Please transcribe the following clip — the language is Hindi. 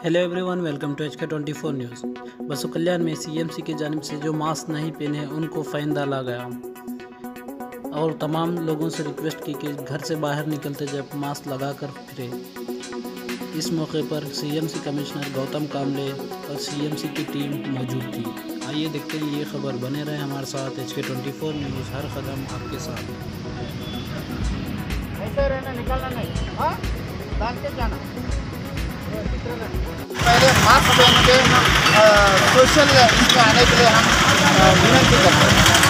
Hello everyone, welcome to HK24 news. Basavakalyan में CMC की जानिब से जो मास्क नहीं पहने उनको फ़ाइन डाला गया और तमाम लोगों से रिक्वेस्ट की कि घर से बाहर निकलते जब मास्क लगाकर फिरे। इस मौके पर CMC कमिश्नर गौतम कामले और CMC की टीम मौजूद थी। आइए देखते हैं ये खबर, बने रहे हमारे साथ। HK24 न्यूज़, हर कदम आपके साथ। ऐसे रहना, निकलना नहीं, हाँ डाल के जाना। पहले मास्क पहन के सोशल इसमें आने के लिए हम विनती करते हैं।